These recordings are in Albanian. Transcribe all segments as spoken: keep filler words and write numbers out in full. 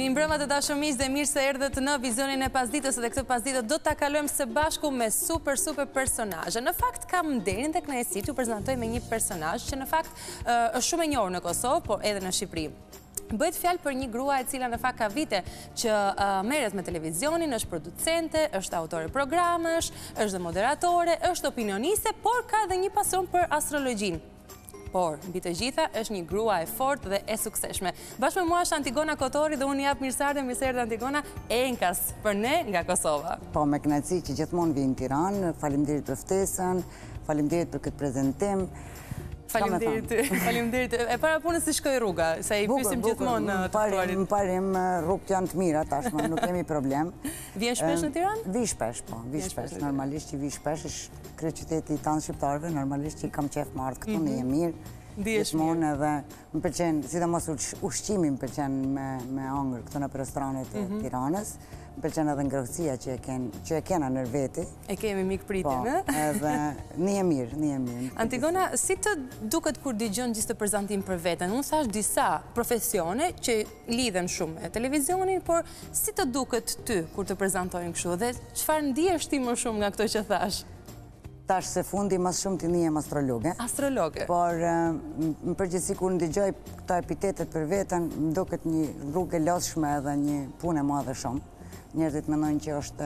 Mi mbrëma të dashur miq dhe mirë se erdhët në vizionin e pasditës dhe këtë pasditë do ta kalojmë së bashku me super super personazhe. Në fakt kam nderin dhe kënaqësitë t'ju prezantoj me një personazh që në fakt është shumë e njohur në Kosovë, por edhe në Shqipëri. Bëhet fjalë për një grua e cila në fakt ka vite që uh, merret me televizionin, është producente, është autore programesh, është dhe moderatore, është opinioniste, por ka edhe një pasion për astrologjinë. Por, mbi të gjitha, është një grua e fortë dhe e sukseshme. Bashkë me mua është Antigona Kotori dhe unë jap mirëseardhjen, mirëseardhje Antigona, Enkas për ne nga Kosova. Po, me kënaqësi që gjithmonë vi në Tiranë, faleminderit për ftesën, faleminderit për këtë prezantim. Faleminderit, faleminderit. E para punës si shkoi rruga, se i pyesim gjithmonë në të ftuarit. Më parim rrugët janë të mira tashmë, nuk kemi problem. Vjen shpesh në Tiranë? Vi shpesh, po, vi shpesh, normalisht që vi shpesh, është kryeqyteti i tanë shqiptarëve, normalisht që i kam qef më ardhë këtu, në jem mirë. Gjithmonë edhe më pëlqen, sidomos ushqimi më pëlqen me ëngër këtu në restoranet e Tiranës. Më pëlqen edhe ngrohtësia që e kena në veti. E kemi mik pritin, ë? Po, edhe një e mirë, një e mirë. Antigona, si të duket kur dëgjon gjithë të prezantim për veten? Unë thash disa profesione që lidhen shumë me televizionin, por si të duket ty kur të prezantojnë kështu? Dhe çfarë ndihesh ti më shumë nga këto që thash? Tash se fundi mas shumë të njihem astrologe. Astrologe? Por më përgjithësi kur ndëgjoj këta epitetet për veten, më duket një rrugë e lodhshme edhe një punë e madhe shumë. Njerëzit mendojnë që është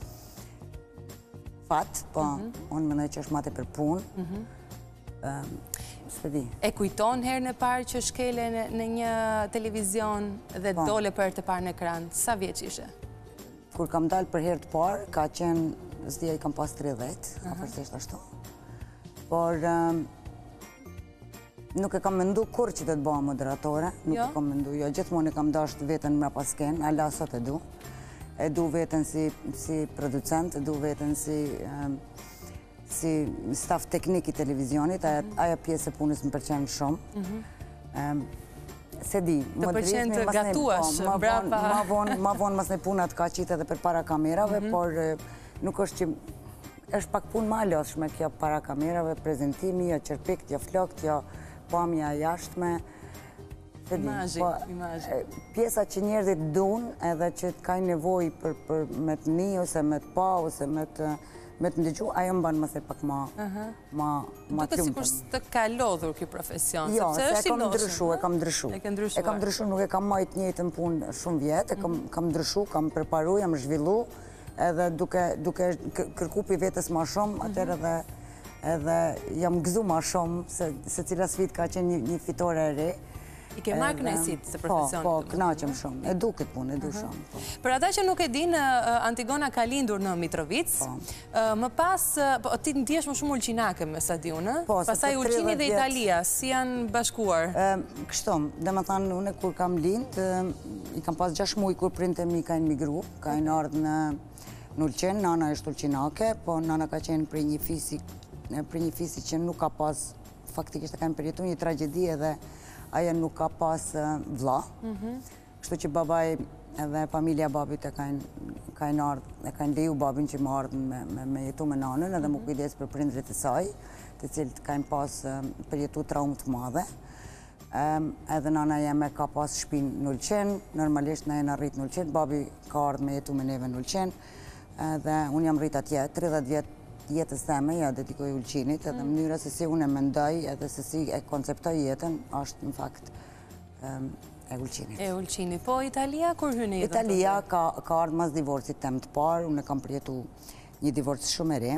fat, po unë mendoj që është mate për punë. S'e di. E kujton herën e parë që shkele në një televizion dhe dole për herë të parë në ekran? Sa vjeç ishe? Kur kam dalë për herë të parë, ka qenë s'dia i kam pas tridhjetë, afërsisht ashtu. Por nuk e kam mendu kur që të të bëha moderatore, nuk e kam mendu, jo, gjithmonë e kam dasht veten mra pasken, ala sot e du. E du veten si producent, e du veten si staf teknik i televizionit, aja pjesë e punës më përqenë shumë. Se di, të përqenë të gatuash, brapa. Ma vonë mas në punat ka qitë edhe për para kamerave, por nuk është që është pak punë ma lodhshme kjo para kamerave, prezentimi, jo qërpik, jo flokt, jo pamja jashtme. Imazhi, imazhi. Pjesa që njerëzit dun edhe që ka nevoj me të një, ose me të pa, ose me të ndëgju, ajo më banë mëse pak ma tjumë. Duke si kur të ka lodhur kjo profesion, jo, sepse është i kam ndryshu, e kam ndryshu. E kam ndryshu. E kam ndryshu, nuk e kam majt njëjtën punë shumë vjetë, kam ndryshu, kam preparu, jam zhvillu, edhe duke kërku pi vetës ma shumë, atër edhe jam gëzu ma shumë, se cila sfit ka qenë një fitore e re. I ke marrë kënaqësitë se profesionit? Po, po, kënaqem shumë. E du këtë punë, e du shumë. Për ata që nuk e dinë, Antigona ka lindur në Mitrovic. Më pas, ti ndihesh më shumë ulqinake me sa di unë? Po, pastaj Ulqini dhe Italia, si janë bashkuar? Kështom, dhe më thanë, unë kur kam lind, i kam pas gjashtë muaj kur printemi ka në migru, ka në ardhë në Ulqin, nana është ulqinake, po nana ka qenë për një fisi që nuk ka pas, faktikisht e ka në përjetu një tragedi edhe aja nuk ka pas vlla, kështu që babaj edhe familja babit e kajnë ardhë, e kajnë leju babin që më ardhën me jetu me nanën edhe më kujdes për prindrit e saj, të cilët kajnë pas përjetu traumë të madhe. Edhe nana jeme ka pas shpinë në Ulqin, normalisht në e në rritë në Ulqin, babi ka ardhë me jetu me neve në Ulqin, edhe unë jam rritë atje, tridhjetë vjetë jetës teme, ja dedikoj Ulqinit, edhe mënyra se si unë e mendoj, edhe se si e konceptoj jetën, është në fakt e Ulqinit. E Ulqinit. Po, Italia, kur hynë jetën? Italia ka ardhë mas divorcit tem të parë, unë e kam përjetu një divorc shumë e re.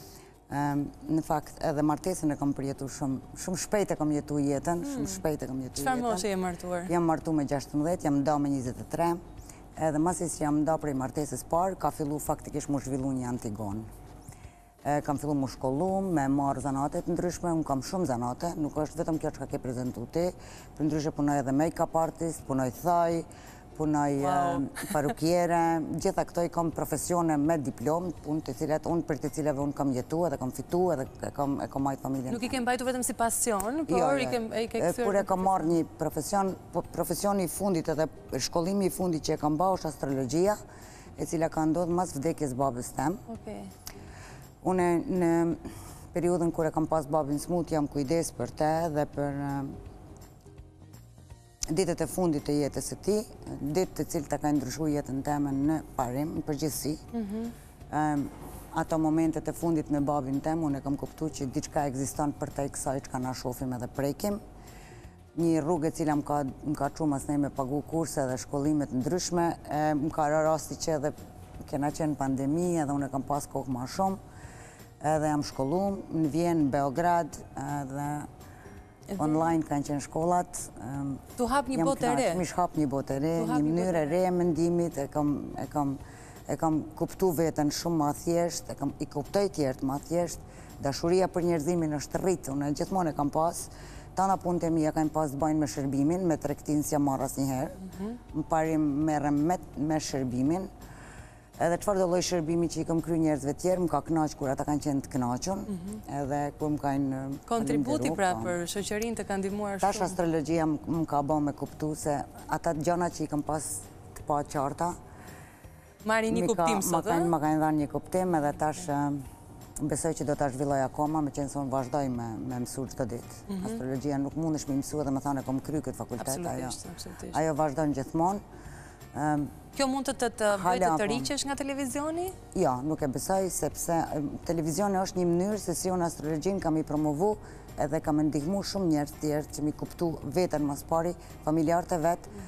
Në fakt, edhe martesën e kam përjetu shumë, shumë shpejt e kam jetu jetën, shumë shpejt e kam jetu jetën. Çfarë moshe je martuar? Jam martu me gjashtëmbëdhjetë, jam nda me njëzet e tre, edhe masi që jam nda prej martesës parë, ka fillu faktikisht mu zhvillu një Antigonë. Kam fillu mu shkollu, me marë zanatet ndryshme, unë kam shumë zanate, nuk është vetëm kjo që ka ke prezentu ti, për ndryshe punoj edhe make-up artist, punoj thaj, punoj parukjere, gjitha këto i kam profesione me diplom, punë të cilet, unë për të cileve unë kam jetu edhe kam fitu edhe e kam majtë familjen. Nuk i kem bajtu vetëm si pasion, por i ke kësër... Kur e kam marrë një profesion, profesioni i fundit edhe shkollimi i fundit që e kam ba është astrologjia, e cila ka ndodhë mas vdekjes babës tem. Une në periudën kër e kam pas babin smut, jam kujdes për te dhe për ditët e fundit të jetës së tij, ditë të cilët ka ndryshuar jetën time në parim, në përgjithësi. Ato momentet e fundit me babin tem, unë e kam kuptuar që diçka ekziston përtej kësaj që na shohim edhe prekim. Një rrugë e cila më ka, më ka çuar mas nej me pagu kurse dhe shkollimet ndryshme, e, më ka rë rasti që edhe kena qenë pandemi edhe unë e kam pas kohë ma shumë, edhe jam shkolluar në Vjenë, në Beograd, edhe online kanë qenë shkollat. Tu hap një botë e re? Mish hap një botë e re, një mënyrë e re e mendimit, e kam, e kam, e kam kuptu veten shumë ma thjesht, e kam i kuptoj tjertë ma thjesht, dashuria për njerëzimin është rritë, unë gjithmonë e kam pas, tana punët e mija kanë pas të bajnë me shërbimin, me tregtin s'ja marr asnjëherë, më parim merrem me, me shërbimin, edhe çfarë do lloj shërbimi që i kam kryer njerëzve tjerë, më ka kënaq kur ata kanë qenë të kënaqur, edhe kur më kanë kontributi pra për shoqërinë të ka ndihmuar shumë. Tash astrologjia më ka bën me kuptu se ata gjëra që i kam pas të pa qarta, marrin një kuptim sot, ë? Ma kanë dhënë një kuptim edhe tash besoj që do ta zhvilloj akoma, me qenë se unë vazhdoj me, me mësu çdo ditë. Astrologjia nuk mundesh me mësu edhe me thonë e kom kry këtë fakultet. Absolutisht, absolutisht. Ajo vazhdon gjithmonë. Kjo mund të të, të bëjë të të riqesh nga televizioni? Jo, nuk e besoj, sepse televizioni është një mënyrë se si unë astrologjin kam i promovu edhe kam ndihmu shumë njerëz tjerë që mi kuptu veten mas pari, familjarët e vetë,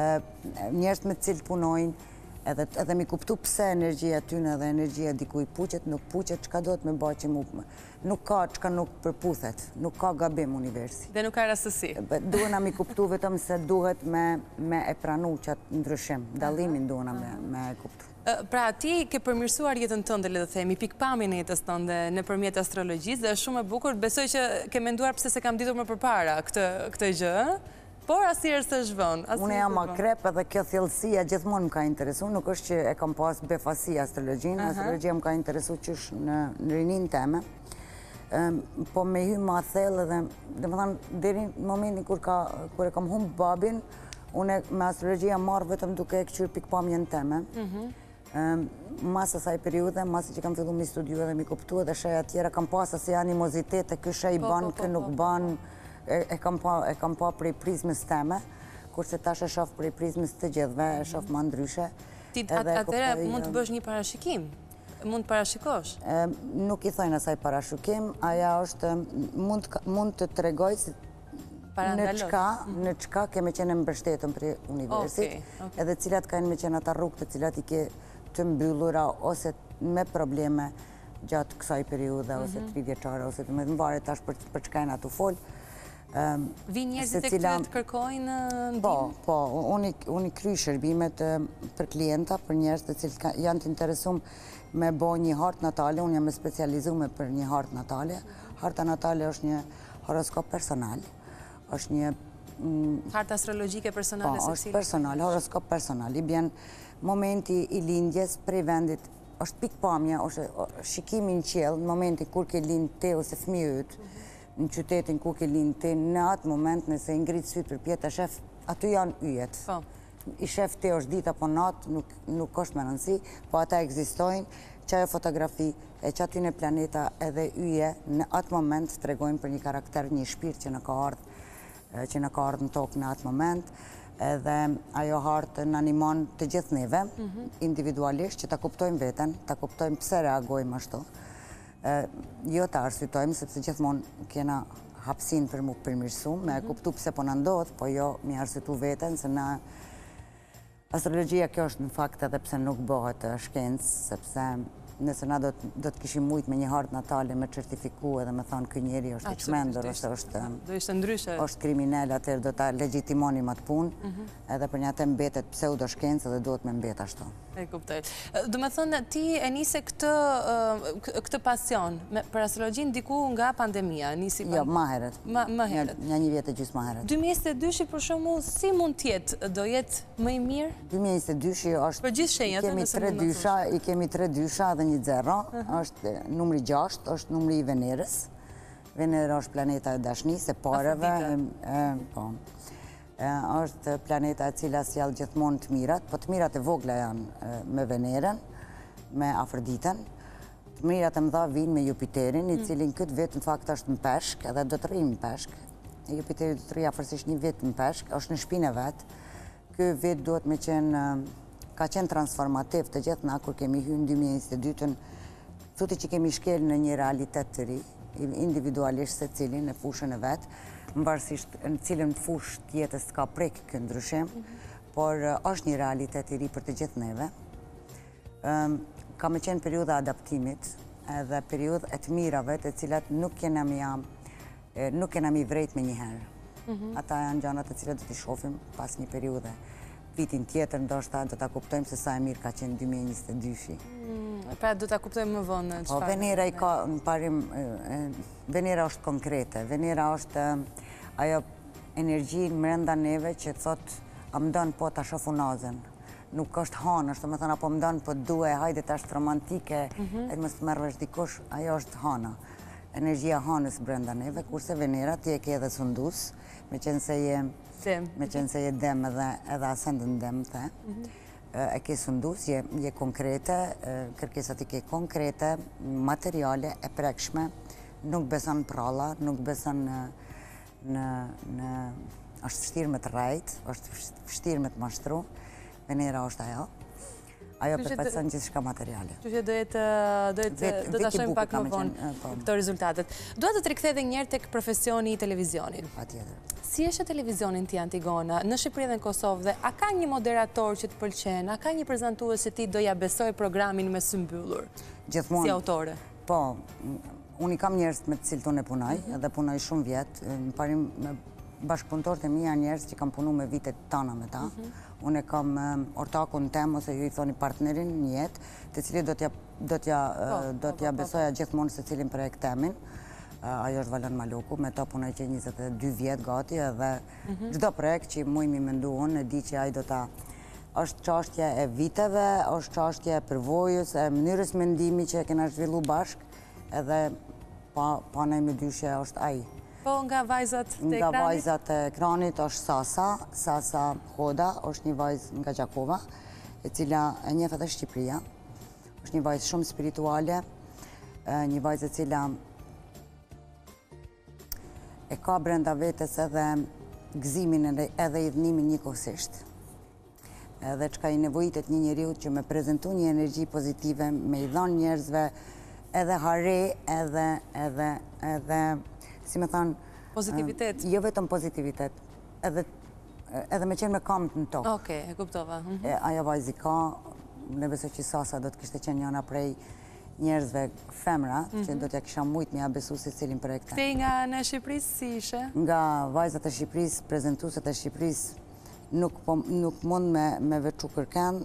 njerëz me cilë punojnë, edhe, edhe mi kuptu pse energjia tyne dhe energjia dikuj puqet, nuk puqet, qka do të me ba që mu... Nuk ka qka nuk përputhet, nuk ka gabim universi. Dhe nuk ka rastësi. Duhena mi kuptu vetëm se duhet me, me e pranu qatë ndryshim, dallimin duhena me, me e kuptu. Pra, ti ke përmirësuar jetën tënde, le të themi, pikpamjen e jetës tënde nëpërmjet astrologjisë, dhe është shumë e bukur, besoj që ke menduar pse se kam ditur më përpara këtë, këtë gjë, por asnjëherë s'e zhvon. Unë jam akrep edhe kjo thellësia gjithmonë më ka interesu, nuk është që e kam pas befasi astrologjinë, astrologjia më ka interesu qysh në, në rinin teme, po me hy ma thellë edhe, dhe më thanë, deri në momentin kur, ka, kur e kam humbë babin, unë me astrologjia marrë vetëm duke e këqyrë pikpamjen teme. Mas asaj periude, mas që kam fillu mi studiu edhe mi kuptu edhe sheja tjera, kam pas asë animozitet e kë shej ban, kë nuk ban, e kam pa prej prizmës teme, kurse tash e shof prej prizmës të gjithve, e shof ma ndryshe. Ti atëre mund të bësh një parashikim? Mund të parashikosh? Nuk i thojnë asaj parashikim, aja është, mund të tregoj në qka, në qka keme qenë mbështetën për universit, edhe cilat kanë me qenë ata rrugë të cilat i ke të mbyllura, ose me probleme gjatë kësaj periude, ose tri vjeqare, ose të me të mbare tash për qka e nga të folë. Vi njerëzit e këtë të kërkojnë ndim? Po, po, unë i kry shërbimet për klienta, për njerëz të cilët janë të interesum me bo një hartë natale, unë jam e specializume për një hartë natale. Harta natale është një horoskop personal, është një... Harta astrologjike personale? Po, është personal, horoskop personal. I bjen momenti i lindjes prej vendit, është pikpamja, është shikimin qelë, në momenti kur ke lind te ose fëmijët, në qytetin ku ke lind te, në atë moment nëse i ngritë sytë për pjetë, shef, aty janë yjet. I shef te është dit apo natë, nuk është me nënsi, po ata egzistojnë, që ajo fotografi, e që aty në planeta edhe yje, në atë moment të tregojnë për një karakter, një shpirt që në ka ardhë, që në ka ardhë në tokë në atë moment, edhe ajo hartë në animon të gjithë neve, individualisht, që ta kuptojmë veten, ta kuptojmë pse reagojmë ashtu. Jo të arsytojmë, sepse gjithmonë kena hapsin për mu përmirësu, me kuptu pëse po në ndodhë, po jo mi arsytu veten, se na astrologjia kjo është në fakt edhe pëse nuk bëhet shkencë, sepse nëse na do të kishim mujt me një hartë natale me certifiku edhe me thonë kë njeri është i qmendur, ose është kriminal, atër do ta legjitimonim atë punë, edhe për një atë mbetet pseudo shkencë edhe do të me mbet ashtu. E kuptoj. Do me thënë, ti e nise këtë pasion për astrologjin diku nga pandemia? Jo, ma heret. Ma heret. Një një vjetë e gjysë ma heret. dy mijë e njëzet e dy për shumë, si mund tjetë? Do jetë më i mirë? dy mijë e njëzet e dy është... Për gjithë shenjët, nëse mund më thosh. I kemi tre dysha dhe një zero, është numri gjashtë, është numri i Venerës. Venera është planeta e dashnisë, e pareve. është planeta e cila sjell gjithmonë të mirat, po të mirat e vogla janë me Venerën, me Afroditën, të mirat e mëdha vinë me Jupiterin, i cilin këtë vetë në fakt është në peshk, edhe do të rrinë në peshk, Jupiteri do të rria afërsisht një vit në peshk, është në shpinë e vetë. Ky vit duhet me qenë, ka qenë transformativ të gjithë na kur kemi hyrë në dy mijë e njëzet e dytën, thuti që kemi shkel në një realitet të ri, individualisht se cilin në fushën e vetë, më varësisht në cilin fush tjetës ka prek këtë ndryshim, por është një realitet i ri për të gjithë neve. Ka me qenë periuda adaptimit edhe periud e të mirave të cilat nuk kena mi jam, nuk kena mi vrejt me njëherë. Ata janë gjanat të cilat do t'i shofim pas një periude. Vitin tjetër, ndoshta do t'a kuptojmë se sa e mirë ka qenë dy mijë e njëzet e dyshi. Pra do t'a kuptojmë më vonë. Po, Venera i ka, në parim, Venera është konkrete. Venera është ajo energji në mrenda neve që thot, a më dënë po t'a shofu nazën. Nuk është hanë, është të më thënë, apo më dënë po duhe, hajde t'ashtë romantike, e mës të mërë vesh dikush, ajo është hana. Energjia hanës brenda neve, kurse Venera ti e ke edhe sundus, me qenë se je me qenë se je dem edhe asendën dem, e ke sundus, je konkrete, kërkesat i ke konkrete, materiale, e prekshme, nuk beson pralla, nuk beson në... është vështirë me të rajt, është vështirë me të mashtru, Venera është ajo. Ajo përpecën gjithë shka materiale. Që që do të ashojmë pak më vonë këto rezultatet. Doa të të rikëthe dhe njerë të profesioni i televizionin. Pa tjetër. Si eshe televizionin ti, Antigona, në Shqipëri dhe në Kosovë dhe a ka një moderator që të pëlqen, a ka një prezentues që ti doja besoj programin me së mbyllur? Gjithmonë. Si autore? Po, unë i kam njerës me të cilë të në punaj, edhe punaj shumë vjetë. Në parim me bashkëpunëtorët e mija njerës që kam punu me vitet tana me ta. Unë e kam ortakun tem, ose ju i thoni partnerin një jetë, të cili do t'ja besoja gjithmonë se cilin projekt temin. Ajo është Valon Maloku, me ta punaj që njëzet e dy vjetë gati, edhe gjdo projekt që mu i mi mendu unë, e di që ajo do ta... është qashtje e viteve, është qashtje e përvojës, e mënyrës mendimi që e kena zhvillu bashk, edhe pa ne me dyshje është aji. Po, nga vajzat të ekranit? Nga vajzat të ekranit është Sasa, Sasa Hoda, është një vajzë nga Gjakova, e cila e njef edhe Shqipëria. është një vajzë shumë spirituale, një vajzë e cila e ka brenda vetës edhe gëzimin edhe i dhënimin njëkohësisht. Edhe që ka i nevojitet një njeriu që me prezentu një energji pozitive, me i dhanë njerëzve edhe hare, edhe, edhe, si me thanë... Pozitivitet? Jo vetëm pozitivitet, edhe me qenë me kamë në tokë. Oke, e kuptova. Ajo vajzi ka, ne besoj që Sasa do të kishte qenë njëna prej njerëzve femra, që do t'ja kisha mujt me ja besu se cilin projekte. Këtej nga në Shqipëris, si ishe? Nga vajzat e Shqipëris, prezentuset e Shqipëris, nuk mund me veçu kërken.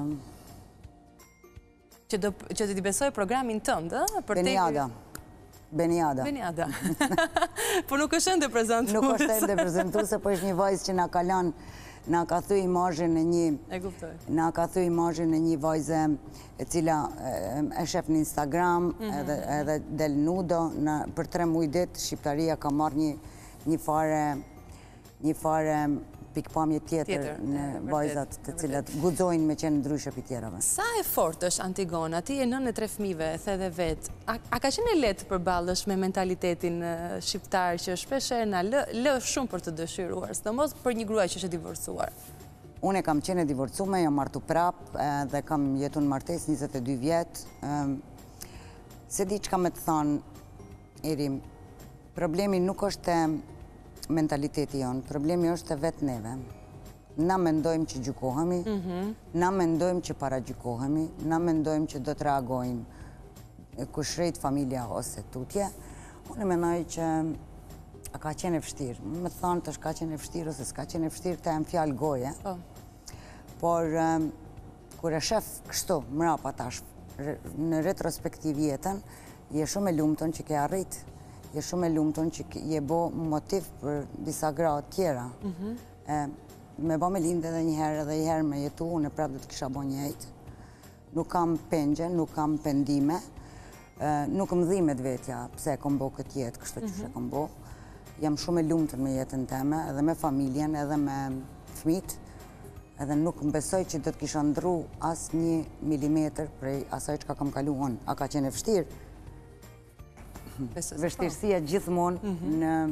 Që të t'i besoj programin tëndë? Beniada. Beniada. Beniada. Po nuk është ende prezentuse. Nuk është ende prezentuse, po është një vajzë që nga kalan, nga ka thuj imazhin e një... E kuptoj. Nga ka thuj imazhin e një vajzë e cila e shef në Instagram, edhe del nudo, për tre muj dit, Shqiptaria ka marrë një fare, një fare pikpamje tjetër në vajzat të cilat gudzojnë me qenë ndryshe për tjerave. Sa e fort është Antigona? Ti e nën e tre fmive, the dhe vetë. A ka qenë e letë përballësh me mentalitetin shqiptar që shpeshe na lë shumë për të dëshiruar, së të mos për një gruaj që është divorcuar? Unë e kam qenë e divorcume, jam martu prap dhe kam jetu në martes njëzet e dy vjetë. Se di që kam me të thanë, Erim, problemi nuk është mentaliteti jonë, problemi është e vetë neve. Na mendojmë që gjukohemi, na mendojmë që para gjukohemi, na mendojmë që do të reagojmë kushrejt familja ose tutje. Unë menoj që a ka qenë e fështirë. Me thonë të shka qenë e fështirë ose s'ka qenë e fështirë, të e më fjallë goje. Por, kur e shef kështu, mrapa tash, në retrospektiv jetën, je shumë e lumëton që ke arritë. Je shumë e lumëton që je bo motiv për disa gratë tjera. Me bo me lindë edhe njëherë edhe njëherë me jetu, unë e prapë dhe të kisha bo njëjtë. Nuk kam pengje, nuk kam pendime, nuk më dhimet vetja pse e kom bo këtë jetë, kështë që që kom bo. Jam shumë e lumëtën me jetën teme, edhe me familjen, edhe me fmit, edhe nuk më besoj që do të kisha ndru as një milimetr prej asaj që ka kam kalu unë. A ka qenë e fështirë? Vështirësia gjithmonë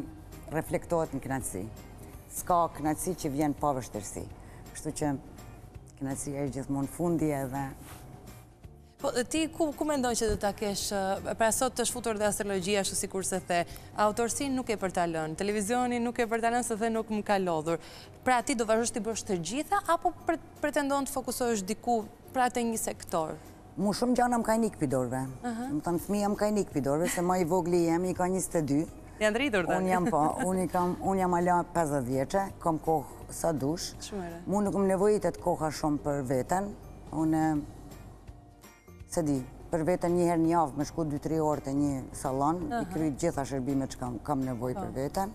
reflektohet në kënaqësi. S'ka kënaqësi që vjen pa vështirësi. Kështu që kënaqësia është gjithmonë fundi edhe. Po, ti ku, ku mendon që do ta kesh, pra sot të shfutur dhe astrologjia, ashtu sikur se the, autorsinë nuk e për ta lënë, televizioni nuk e për ta lënë, se the nuk më ka lodhur. Pra ti do vazhdosh të bësh të gjitha, apo pretendon të fokusohesh diku pra te një sektor? Mu shumë gjana më ka nik pidorve. Më thënë fëmija më ka nik pidorve, se ma i vogli jemi, i ka njëzet e dy. Janë rritur dhe? Unë jam po, unë jam ala pesëdhjetë vjeqe, kam kohë sa dush. Mu nuk më nevojitet koha shumë për veten. Unë, se di, për veten njëherë një javë me shku dy tri orë të një salon, i kryt gjitha shërbimet që kam nevoj për veten.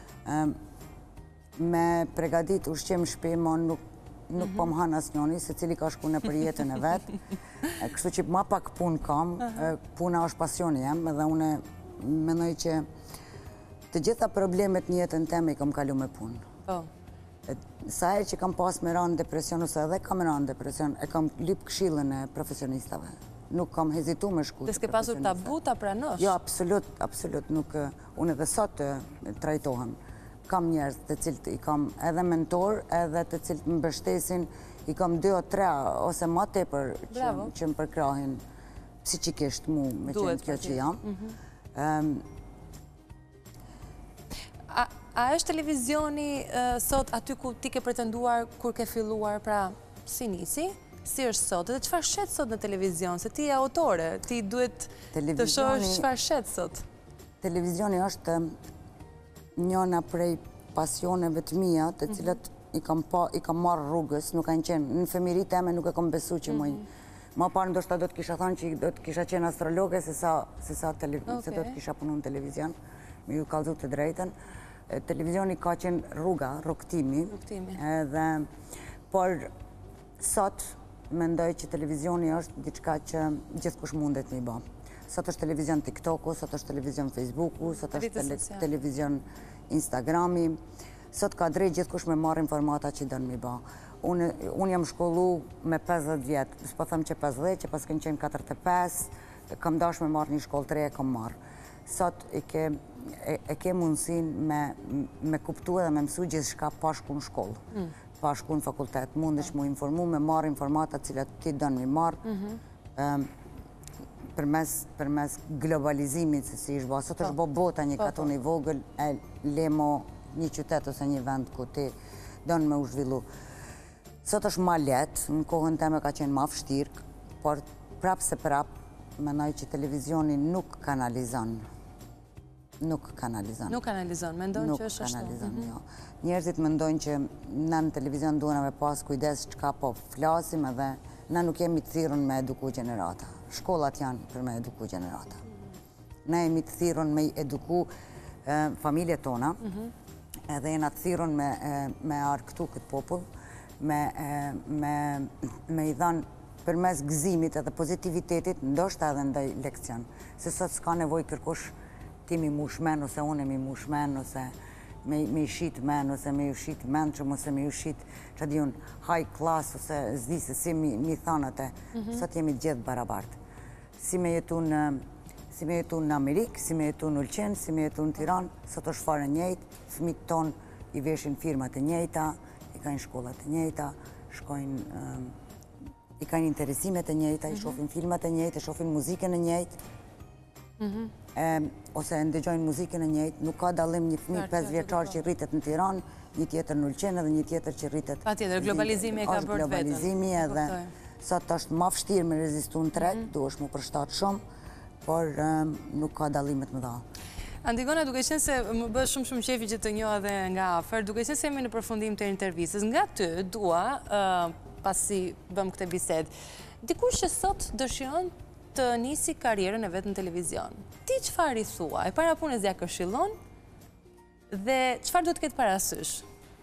Me pregadit ushqim shpi, mo nuk nuk po më hanë asë njoni, se cili ka shku në për jetën e vetë. Kështu që ma pak pun kam, puna është pasioni jem, edhe une menoj që të gjitha problemet një jetën teme i kam kalu me punë. Sa e që kam pas me ranë depresion, ose edhe kam ranë depresion, e kam lip këshillën e profesionistave. Nuk kam hezitu me shku të profesionistave. Dhe s'ke pasur tabu ta pranosh? Jo, absolut, absolut. Unë edhe sot të trajtohem. Kam njerëz të cilët i kam edhe mentor, edhe të cilët më bështesin, i kam dy o tre, ose ma tepër që më përkrahin psikikisht mu me qenë kjo që jam. A është televizioni sot aty ku ti ke pretenduar kur ke filluar, pra si nisi, si është sot, dhe qëfar shetë sot në televizion, se ti e autore, ti duhet të shohësh qëfar shetë sot? Televizioni është njëna prej pasioneve të mija, të cilat i kam marrë rrugës, nuk kanë qenë, në femiri teme nuk e kam besu që mëj. Ma parë ndoshta do të kisha thonë që do të kisha qenë astrologe, se do të kisha punu në televizion, me ju kalzu të drejten. Televizioni ka qenë rruga, rrugtimi, por sot mendoj që televizioni është diçka që gjithkush mundet një ba. Sot është televizion TikToku, sot është televizion Facebooku, sot është televizion Instagrami, sot ka drejt gjithkush me marrë informata që dënë mi ba. Unë jam shkollu me pesëdhjetë vjetë, s'po thëmë që pesëdhjetë, që pas kënë qenë katërdhjetë e pesë, kam dash me marrë një shkollë të reje, kam marrë. Sot e ke mundësin me kuptu edhe me mësu gjithë shka pa shku në shkollë, pa shku në fakultet, mundesh mu informu, me marrë informata cilat ti dënë mi marrë, përmes globalizimit se si ishë ba. Sot është bo bota një katun i vogël, e lemo një qytet ose një vend ku ti donë me u zhvillu. Sot është ma letë, në kohën teme ka qenë ma fështirë, por prapë se prapë, menoj që televizioni nuk kanalizon. Nuk kanalizon. Nuk kanalizon, mendojnë që është ashtu. Nuk kanalizon, jo. Njerëzit mendojnë që në në televizion duhet me pas kujdes që ka po flasim edhe na nuk jemi të thirun me eduku generata. Shkollat janë për me eduku generata. Ne jemi të thirun me eduku familje tona, edhe jena të thirun me arktu këtë popull, me i dhanë për mes gëzimit edhe pozitivitetit, ndoshta edhe ndaj lekcion. Se sot s'ka nevoj kërkush ti mi mushmen, ose unë mi mushmen, ose me i shit men, ose me ju shit menqëm, ose me ju shit që di unë high class, ose zdi se si mi thanate, sot jemi gjithë barabartë. Si me jetu në Amerikë, si me jetu në Ulqen, si me jetu në Tiran, sot është fare njëjtë, fëmijët tonë i veshin firmat e njëjta, i kajnë shkollat e njëjta, shkojnë, i kajnë interesimet e njëjta, i shofin filmat e njëjtë, i shofin muzikën e njëjtë, ose ndëgjojnë muzikën e njëjtë, nuk ka dalim një fëmijë pesë vjeçar që rritet në Tiran, një tjetër në Ulqen edhe një tjetër që rritet... Pa tjetër, globalizimi e ka bërë vetën. Globalizimi edhe sot është ma fështirë me rezistu në treg, du është mu përshtatë shumë, por nuk ka dalimet më dha. Antigona, duke qenë se më bë shumë shumë qefi që të njoha dhe nga afer, duke qenë se jemi në përfundim të intervjisës, nga ty dua, pasi bëm këtë bised, dikush që sot dëshiron të nisi karierën e vetë në televizion. Ti qëfar i thua? E para punës ja këshillon? Dhe qëfar do të ketë parasysh?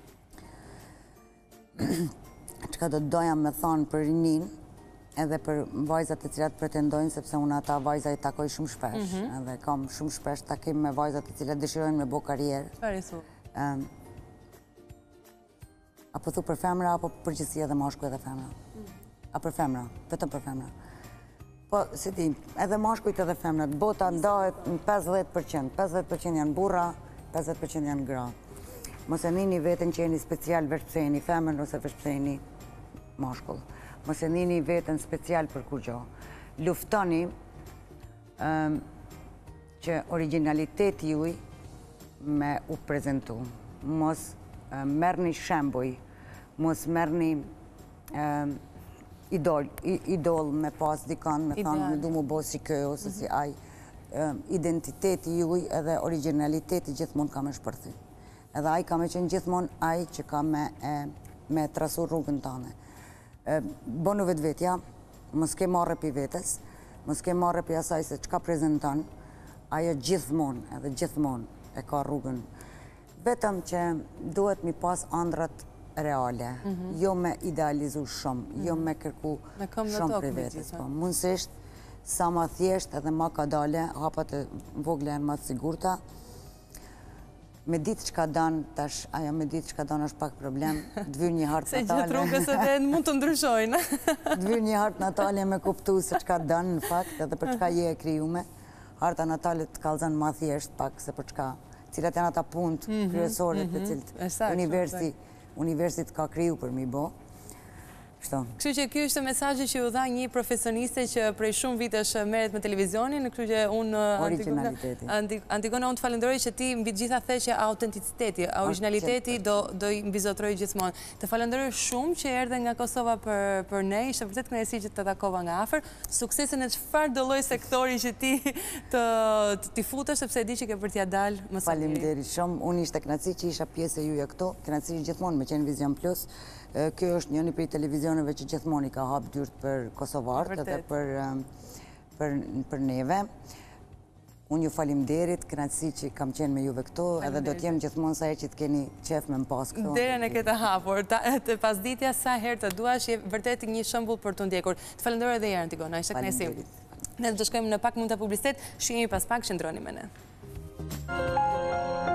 Qëka do të doja me thonë për rinin, edhe për vajzat e cilat pretendojnë, sepse unë ata vajza i takoj shumë shpesh, edhe kam shumë shpesh takim me vajzat e cilat dëshirojnë me bo karierë. Qëfar i thu? Apo thu për femra, apo përgjithësi edhe mashkuj edhe femra? A për femra, vetëm për femra. Po, si ti, edhe mashkujt edhe femrat, bota ndahet në pesëdhjetë përqind. pesëdhjetë përqind janë burra, pesëdhjetë përqind janë gra. Mos e nini vetën që jeni special veç pse jeni femër ose veç pse jeni mashkull. Mos e nini vetën special për kur gjo. Luftoni që originaliteti juj me u prezentu. Mos merrni shembuj, mos merrni idol me pas dikan, me thonë me du mu bo si kjo ose si aj. Identiteti juj edhe originaliteti gjithmonë ka me shpërthy. Edhe aj ka me qenë gjithmonë aj që ka me trasu rrugën tane. Bonu vetë vetja, mos ke marrë pi vetës, mos ke marrë pi asaj se qka prezentan, ajo gjithmonë, edhe gjithmonë e ka rrugën. Vetëm që duhet mi pas andrat reale, jo me idealizu shumë, jo me kërku shumë për vetës. Mundësisht, sa ma thjesht edhe ma ka dale, hapat e vogle e në matë sigurta, me ditë që ka danë, tash, aja me ditë që ka danë është pak problem, dvyr një hartë natale. Se gjithë rrugës edhe mund të ndryshojnë. Dvyr një hartë natale me kuptu se që ka danë në fakt, edhe për çka je e krijume. Harta natale të kalzën ma thjesht pak, se për çka, cilat janë ata punët kryesore të cilët universit ka kriju për mi bo. Kështu që kjo është mesazhi që u dha një profesioniste që prej shumë vitesh merret me televizionin, kështu që unë Antigona, unë të falenderoj që ti mbi të gjitha the që autenticiteti, originaliteti do i mbizotroj gjithmonë. Të falenderoj shumë që erdhe nga Kosova për ne, ishte vërtet kënaqësi që të takova nga afër. Suksesin e çfarë do lloj sektori që ti të futesh, sepse e di që ke për t'ia dalë më së miri. Faleminderit shumë. Unë ishte kënaqësi që isha pjesë e juaj këto, kënaqësi gjithmonë me qenë Vizion Plus. Kjo është njëni për i televizionëve që gjithmoni ka hapë dyrt për Kosovartë dhe për neve. Unë ju falimderit, kënaqësi që kam qenë me juve këto, edhe do t'jem gjithmonë sa e që t'keni qef me m'pas këto. Derën e këtë hapur, të pasditja sa herë të duash, je vërtet një shembull për të ndjekur. Të falenderoj edhe herë, Antigona, ishte kënaqësi. Ne do të shkojmë në pak minuta publicitet, shihemi pas pak, qëndroni me ne.